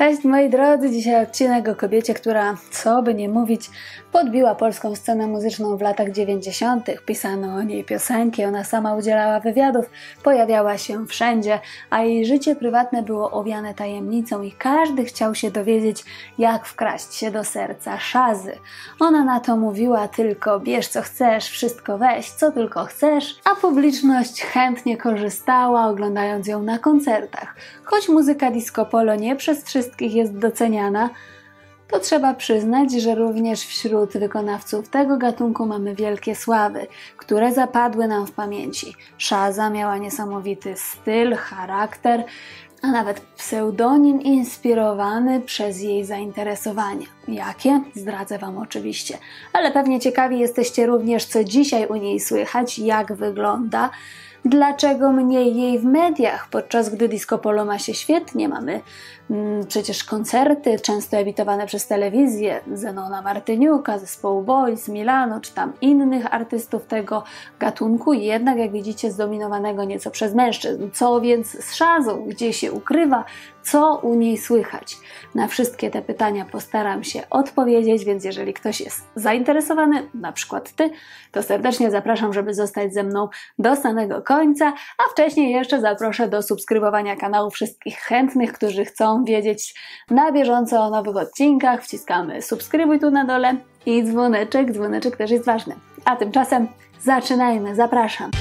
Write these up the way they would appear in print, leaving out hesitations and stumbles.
Cześć moi drodzy, dzisiaj odcinek o kobiecie, która, co by nie mówić, podbiła polską scenę muzyczną w latach 90. Pisano o niej piosenki, ona sama udzielała wywiadów, pojawiała się wszędzie, a jej życie prywatne było owiane tajemnicą i każdy chciał się dowiedzieć, jak wkraść się do serca Szazy. Ona na to mówiła tylko: bierz co chcesz, wszystko weź, co tylko chcesz, a publiczność chętnie korzystała, oglądając ją na koncertach. Choć muzyka disco polo nie przez wszystkich jest doceniana, to trzeba przyznać, że również wśród wykonawców tego gatunku mamy wielkie sławy, które zapadły nam w pamięci. Szaza miała niesamowity styl, charakter, a nawet pseudonim inspirowany przez jej zainteresowania. Jakie? Zdradzę Wam oczywiście. Ale pewnie ciekawi jesteście również, co dzisiaj u niej słychać, jak wygląda, dlaczego mniej jej w mediach, podczas gdy disco polo ma się świetnie. Mamy przecież koncerty, często emitowane przez telewizję, Zenona Martyniuka, zespołu Boys, Milano, czy tam innych artystów tego gatunku, jednak jak widzicie zdominowanego nieco przez mężczyzn. Co więc z Szazą? Gdzie się ukrywa? Co u niej słychać? Na wszystkie te pytania postaram się odpowiedzieć, więc jeżeli ktoś jest zainteresowany, na przykład Ty, to serdecznie zapraszam, żeby zostać ze mną do samego końca, a wcześniej jeszcze zaproszę do subskrybowania kanału wszystkich chętnych, którzy chcą wiedzieć na bieżąco o nowych odcinkach. Wciskamy subskrybuj tu na dole i dzwoneczek, dzwoneczek też jest ważny. A tymczasem zaczynajmy, zapraszam.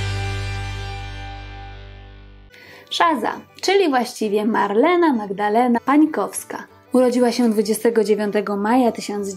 Szaza, czyli właściwie Marlena Magdalena Pańkowska. Urodziła się 29 maja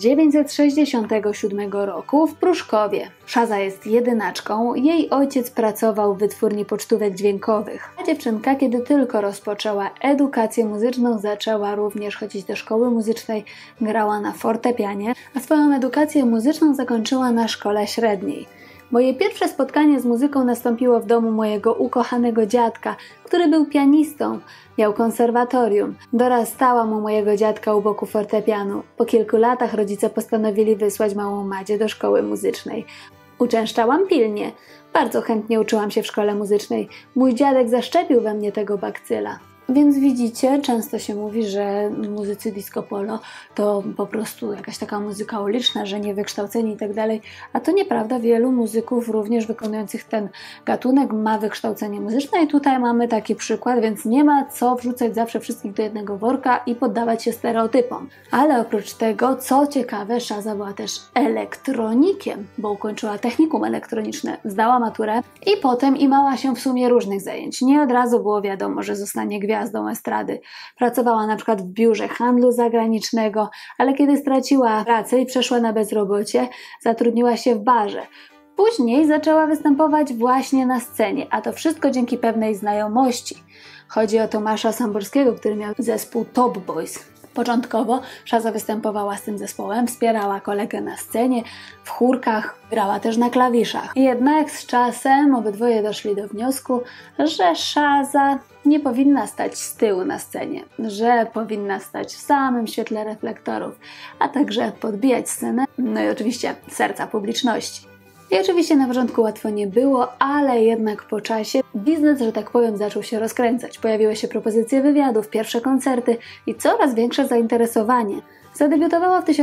1967 roku w Pruszkowie. Szaza jest jedynaczką, jej ojciec pracował w wytwórni pocztówek dźwiękowych. A dziewczynka, kiedy tylko rozpoczęła edukację muzyczną, zaczęła również chodzić do szkoły muzycznej, grała na fortepianie, a swoją edukację muzyczną zakończyła na szkole średniej. Moje pierwsze spotkanie z muzyką nastąpiło w domu mojego ukochanego dziadka, który był pianistą, miał konserwatorium. Dorastałam u mojego dziadka u boku fortepianu. Po kilku latach rodzice postanowili wysłać małą Madzię do szkoły muzycznej. Uczęszczałam pilnie. Bardzo chętnie uczyłam się w szkole muzycznej. Mój dziadek zaszczepił we mnie tego bakcyla. Więc widzicie, często się mówi, że muzycy disco polo to po prostu jakaś taka muzyka uliczna, że niewykształceni i tak dalej, a to nieprawda. Wielu muzyków również wykonujących ten gatunek ma wykształcenie muzyczne i tutaj mamy taki przykład, więc nie ma co wrzucać zawsze wszystkich do jednego worka i poddawać się stereotypom. Ale oprócz tego, co ciekawe, Szaza była też elektronikiem, bo ukończyła technikum elektroniczne, zdała maturę i potem imała się w sumie różnych zajęć. Nie od razu było wiadomo, że zostanie gwiazdą estrady. Pracowała na przykład w biurze handlu zagranicznego, ale kiedy straciła pracę i przeszła na bezrobocie, zatrudniła się w barze. Później zaczęła występować właśnie na scenie, a to wszystko dzięki pewnej znajomości. Chodzi o Tomasza Samborskiego, który miał zespół Top Boys. Początkowo Szaza występowała z tym zespołem, wspierała kolegę na scenie, w chórkach, grała też na klawiszach. Jednak z czasem obydwoje doszli do wniosku, że Szaza nie powinna stać z tyłu na scenie, że powinna stać w samym świetle reflektorów, a także podbijać scenę, no i oczywiście serca publiczności. I oczywiście na początku łatwo nie było, ale jednak po czasie biznes, że tak powiem, zaczął się rozkręcać. Pojawiły się propozycje wywiadów, pierwsze koncerty i coraz większe zainteresowanie. Zadebiutowała w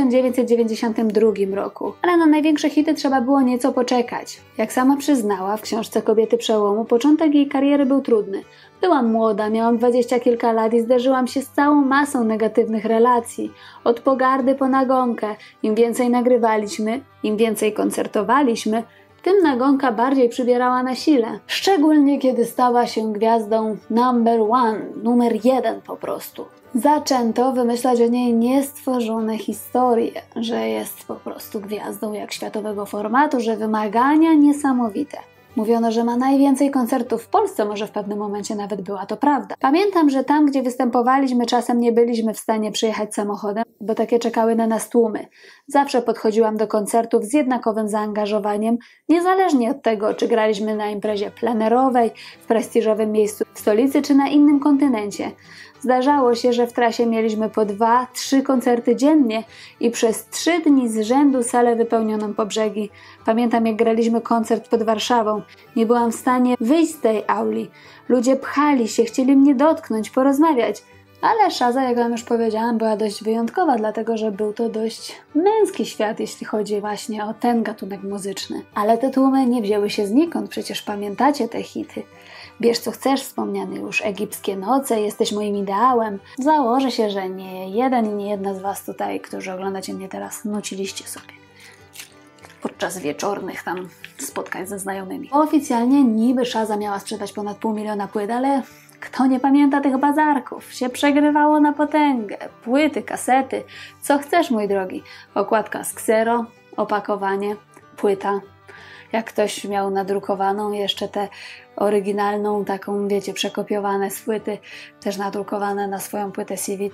1992 roku, ale na największe hity trzeba było nieco poczekać. Jak sama przyznała w książce Kobiety Przełomu, początek jej kariery był trudny. Byłam młoda, miałam 20 kilka lat i zderzyłam się z całą masą negatywnych relacji. Od pogardy po nagonkę. Im więcej nagrywaliśmy, im więcej koncertowaliśmy, tym nagonka bardziej przybierała na sile. Szczególnie kiedy stała się gwiazdą number one, numer jeden po prostu. Zaczęto wymyślać o niej niestworzone historie, że jest po prostu gwiazdą jak światowego formatu, że wymagania niesamowite. Mówiono, że ma najwięcej koncertów w Polsce, może w pewnym momencie nawet była to prawda. Pamiętam, że tam, gdzie występowaliśmy, czasem nie byliśmy w stanie przyjechać samochodem, bo takie czekały na nas tłumy. Zawsze podchodziłam do koncertów z jednakowym zaangażowaniem, niezależnie od tego, czy graliśmy na imprezie plenerowej, w prestiżowym miejscu w stolicy, czy na innym kontynencie. Zdarzało się, że w trasie mieliśmy po 2-3 koncerty dziennie i przez 3 dni z rzędu salę wypełnioną po brzegi. Pamiętam, jak graliśmy koncert pod Warszawą. Nie byłam w stanie wyjść z tej auli. Ludzie pchali się, chcieli mnie dotknąć, porozmawiać. Ale Shaza, jak wam już powiedziałam, była dość wyjątkowa, dlatego że był to dość męski świat, jeśli chodzi właśnie o ten gatunek muzyczny. Ale te tłumy nie wzięły się znikąd, przecież pamiętacie te hity. Bierz co chcesz, wspomniany już, Egipskie noce, Jesteś moim ideałem. Założę się, że nie jeden i nie jedna z was tutaj, którzy oglądacie mnie teraz, nuciliście sobie podczas wieczornych tam spotkań ze znajomymi. Oficjalnie niby Shaza miała sprzedać ponad 500 000 płyt, ale kto nie pamięta tych bazarków? Się przegrywało na potęgę. Płyty, kasety, co chcesz, mój drogi. Okładka z ksero, opakowanie, płyta. Jak ktoś miał nadrukowaną jeszcze tę oryginalną, taką, wiecie, przekopiowane z płyty, też nadrukowane na swoją płytę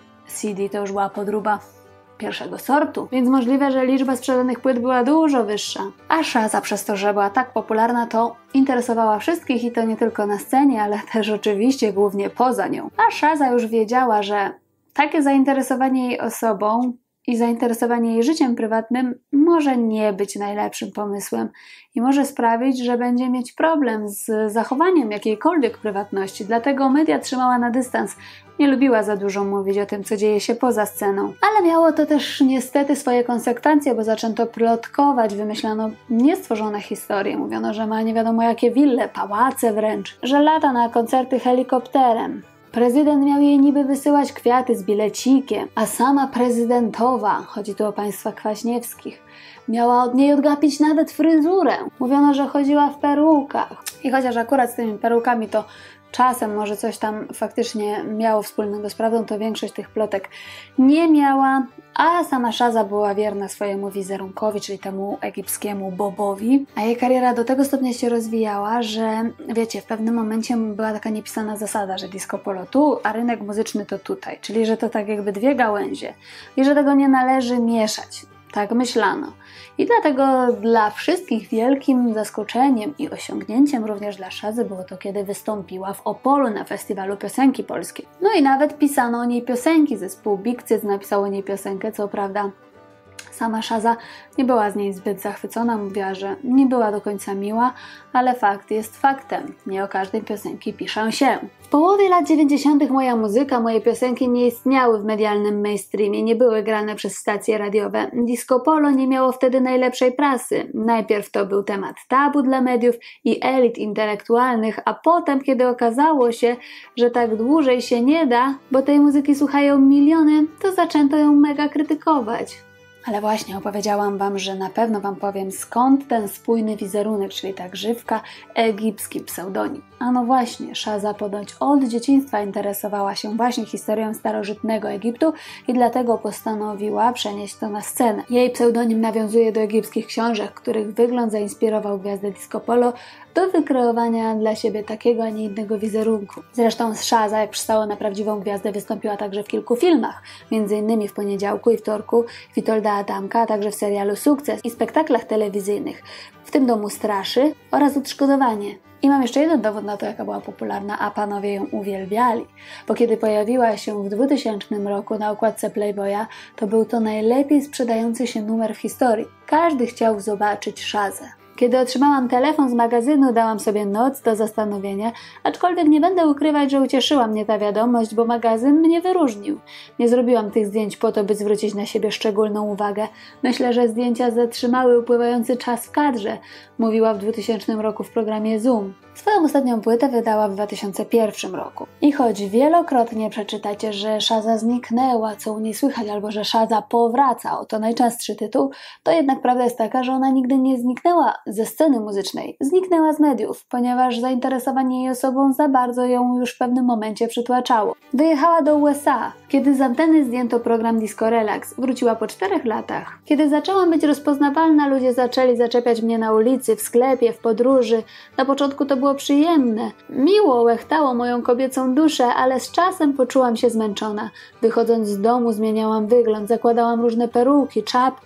CD, to już była podróba pierwszego sortu, więc możliwe, że liczba sprzedanych płyt była dużo wyższa. A Shaza przez to, że była tak popularna, to interesowała wszystkich i to nie tylko na scenie, ale też oczywiście głównie poza nią. A Shaza już wiedziała, że takie zainteresowanie jej osobą i zainteresowanie jej życiem prywatnym może nie być najlepszym pomysłem i może sprawić, że będzie mieć problem z zachowaniem jakiejkolwiek prywatności. Dlatego media trzymała na dystans. Nie lubiła za dużo mówić o tym, co dzieje się poza sceną. Ale miało to też niestety swoje konsekwencje, bo zaczęto plotkować, wymyślano niestworzone historie. Mówiono, że ma nie wiadomo jakie wille, pałace wręcz, że lata na koncerty helikopterem. Prezydent miał jej niby wysyłać kwiaty z bilecikiem, a sama prezydentowa, chodzi tu o państwa Kwaśniewskich, miała od niej odgapić nawet fryzurę. Mówiono, że chodziła w perukach. I chociaż akurat z tymi perukami to czasem może coś tam faktycznie miało wspólnego z prawdą, to większość tych plotek nie miała, a sama Shaza była wierna swojemu wizerunkowi, czyli temu egipskiemu bobowi, a jej kariera do tego stopnia się rozwijała, że wiecie, w pewnym momencie była taka niepisana zasada, że disco polo tu, a rynek muzyczny to tutaj, czyli że to tak jakby dwie gałęzie i że tego nie należy mieszać. Tak myślano. I dlatego dla wszystkich wielkim zaskoczeniem i osiągnięciem również dla Shazy było to, kiedy wystąpiła w Opolu na festiwalu piosenki polskiej. No i nawet pisano o niej piosenki, zespół Big Cyc napisał o niej piosenkę, co prawda sama Shaza nie była z niej zbyt zachwycona, mówiła, że nie była do końca miła, ale fakt jest faktem. Nie o każdej piosenki piszę się. W połowie lat 90. moja muzyka, moje piosenki nie istniały w medialnym mainstreamie, nie były grane przez stacje radiowe. Disco polo nie miało wtedy najlepszej prasy. Najpierw to był temat tabu dla mediów i elit intelektualnych, a potem, kiedy okazało się, że tak dłużej się nie da, bo tej muzyki słuchają miliony, to zaczęto ją mega krytykować. Ale właśnie opowiedziałam wam, że na pewno wam powiem, skąd ten spójny wizerunek, czyli ta grzywka, egipski pseudonim. A no właśnie, Shaza ponoć od dzieciństwa interesowała się właśnie historią starożytnego Egiptu i dlatego postanowiła przenieść to na scenę. Jej pseudonim nawiązuje do egipskich książek, których wygląd zainspirował gwiazdę disco polo do wykreowania dla siebie takiego, a nie innego wizerunku. Zresztą Shaza, jak przystało na prawdziwą gwiazdę, wystąpiła także w kilku filmach, m.in. w Poniedziałku i Wtorku Witolda Adamka, a także w serialu Sukces i spektaklach telewizyjnych, w tym Domu Straszy oraz Odszkodowanie. I mam jeszcze jeden dowód na to, jaka była popularna, a panowie ją uwielbiali, bo kiedy pojawiła się w 2000 roku na okładce Playboya, to był to najlepiej sprzedający się numer w historii. Każdy chciał zobaczyć Shazę. Kiedy otrzymałam telefon z magazynu, dałam sobie noc do zastanowienia, aczkolwiek nie będę ukrywać, że ucieszyła mnie ta wiadomość, bo magazyn mnie wyróżnił. Nie zrobiłam tych zdjęć po to, by zwrócić na siebie szczególną uwagę. Myślę, że zdjęcia zatrzymały upływający czas w kadrze, mówiła w 2000 roku w programie Zoom. Swoją ostatnią płytę wydała w 2001 roku. I choć wielokrotnie przeczytacie, że Shaza zniknęła, co u niej słychać, albo że Shaza powraca, oto najczęstszy tytuł, to jednak prawda jest taka, że ona nigdy nie zniknęła ze sceny muzycznej. Zniknęła z mediów, ponieważ zainteresowanie jej osobą za bardzo ją już w pewnym momencie przytłaczało. Wyjechała do USA. Kiedy z anteny zdjęto program Disco Relax, wróciła po 4 latach. Kiedy zaczęłam być rozpoznawalna, ludzie zaczęli zaczepiać mnie na ulicy, w sklepie, w podróży. Na początku to było przyjemne. Miło łechtało moją kobiecą duszę, ale z czasem poczułam się zmęczona. Wychodząc z domu zmieniałam wygląd, zakładałam różne peruki, czapki.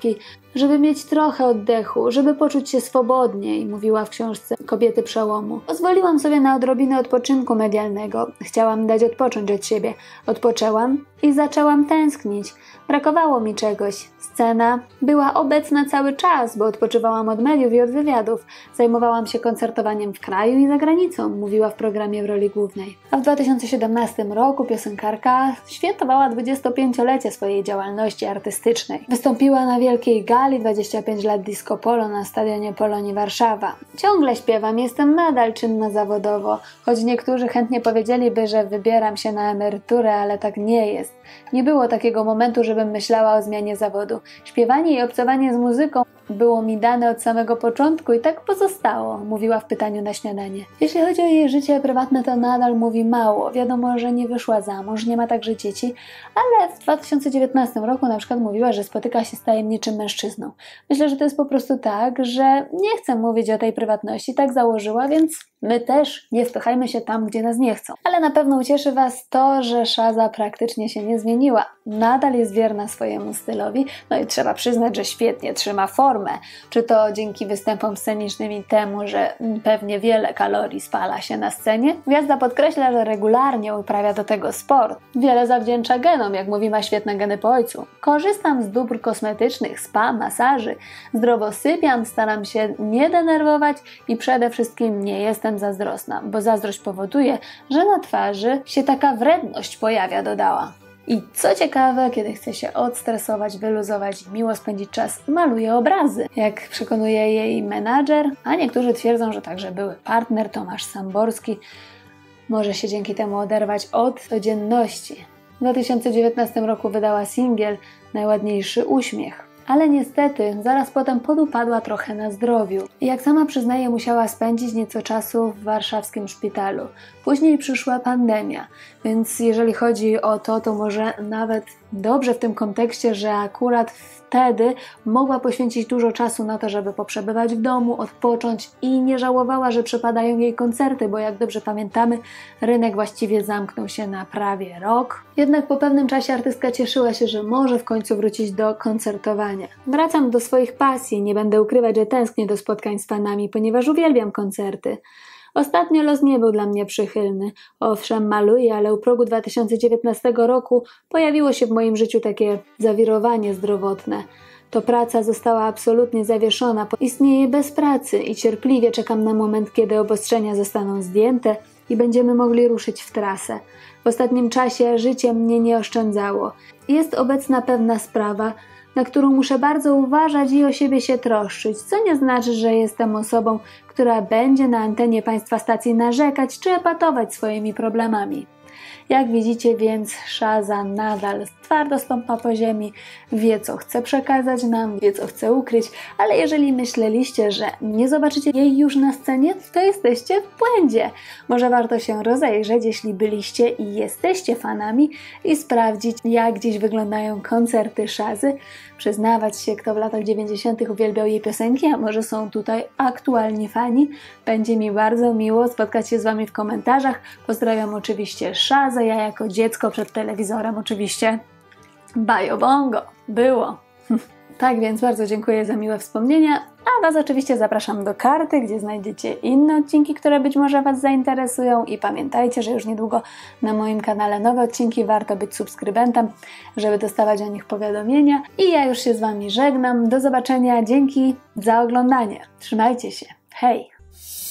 żeby mieć trochę oddechu, żeby poczuć się swobodniej, mówiła w książce Kobiety Przełomu. Pozwoliłam sobie na odrobinę odpoczynku medialnego. Chciałam dać odpocząć od siebie. Odpoczęłam i zaczęłam tęsknić. Brakowało mi czegoś. Scena była obecna cały czas, bo odpoczywałam od mediów i od wywiadów. Zajmowałam się koncertowaniem w kraju i za granicą, mówiła w programie w roli głównej. A w 2017 roku piosenkarka świętowała 25-lecie swojej działalności artystycznej. Wystąpiła na wielkiej gali 25 lat Disco Polo na stadionie Polonii Warszawa. Ciągle śpiewam, jestem nadal czynna zawodowo, choć niektórzy chętnie powiedzieliby, że wybieram się na emeryturę, ale tak nie jest. Nie było takiego momentu, żebym myślała o zmianie zawodu. Śpiewanie i obcowanie z muzyką było mi dane od samego początku i tak pozostało, mówiła w pytaniu na śniadanie. Jeśli chodzi o jej życie prywatne, to nadal mówi mało. Wiadomo, że nie wyszła za mąż, nie ma także dzieci, ale w 2019 roku na przykład mówiła, że spotyka się z tajemniczym mężczyzną. Myślę, że to jest po prostu tak, że nie chce mówić o tej prywatności, tak założyła, więc my też nie wpychajmy się tam, gdzie nas nie chcą. Ale na pewno ucieszy Was to, że Shaza praktycznie się nie zmieniła. Nadal jest wierna swojemu stylowi, no i trzeba przyznać, że świetnie trzyma formę. Czy to dzięki występom scenicznym i temu, że pewnie wiele kalorii spala się na scenie? Gwiazda podkreśla, że regularnie uprawia do tego sport. Wiele zawdzięcza genom, jak mówi, ma świetne geny po ojcu. Korzystam z dóbr kosmetycznych, spa, masaży. Zdrowo sypiam, staram się nie denerwować i przede wszystkim nie jestem zazdrosna, bo zazdrość powoduje, że na twarzy się taka wredność pojawia, dodała. I co ciekawe, kiedy chce się odstresować, wyluzować i miło spędzić czas, maluje obrazy, jak przekonuje jej menadżer, a niektórzy twierdzą, że także były partner Tomasz Samborski może się dzięki temu oderwać od codzienności. W 2019 roku wydała singiel Najładniejszy uśmiech. Ale niestety zaraz potem podupadła trochę na zdrowiu i jak sama przyznaje, musiała spędzić nieco czasu w warszawskim szpitalu. Później przyszła pandemia, więc jeżeli chodzi o to, to może nawet dobrze w tym kontekście, że akurat wtedy mogła poświęcić dużo czasu na to, żeby poprzebywać w domu, odpocząć i nie żałowała, że przepadają jej koncerty, bo jak dobrze pamiętamy, rynek właściwie zamknął się na prawie rok. Jednak po pewnym czasie artystka cieszyła się, że może w końcu wrócić do koncertowania. Wracam do swoich pasji, nie będę ukrywać, że tęsknię do spotkań z fanami, ponieważ uwielbiam koncerty. Ostatnio los nie był dla mnie przychylny. Owszem, maluję, ale u progu 2019 roku pojawiło się w moim życiu takie zawirowanie zdrowotne. To praca została absolutnie zawieszona, istnieję bez pracy i cierpliwie czekam na moment, kiedy obostrzenia zostaną zdjęte i będziemy mogli ruszyć w trasę. W ostatnim czasie życie mnie nie oszczędzało. Jest obecna pewna sprawa, na którą muszę bardzo uważać i o siebie się troszczyć, co nie znaczy, że jestem osobą, która będzie na antenie Państwa stacji narzekać czy epatować swoimi problemami. Jak widzicie więc, Shaza nadal twardo stąpa po ziemi, wie co chce przekazać nam, wie co chce ukryć, ale jeżeli myśleliście, że nie zobaczycie jej już na scenie, to jesteście w błędzie. Może warto się rozejrzeć, jeśli byliście i jesteście fanami i sprawdzić, jak dziś wyglądają koncerty Shazy, przyznawać się, kto w latach 90. uwielbiał jej piosenki, a może są tutaj aktualni fani. Będzie mi bardzo miło spotkać się z Wami w komentarzach. Pozdrawiam oczywiście Shazę, ja jako dziecko przed telewizorem oczywiście. Bajo bongo! Było! Tak więc bardzo dziękuję za miłe wspomnienia, a Was oczywiście zapraszam do karty, gdzie znajdziecie inne odcinki, które być może Was zainteresują i pamiętajcie, że już niedługo na moim kanale nowe odcinki, warto być subskrybentem, żeby dostawać o nich powiadomienia i ja już się z Wami żegnam, do zobaczenia, dzięki za oglądanie, trzymajcie się, hej!